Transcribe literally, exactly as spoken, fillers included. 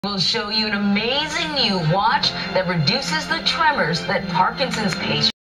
We'll show you an amazing new watch that reduces the tremors that Parkinson's patients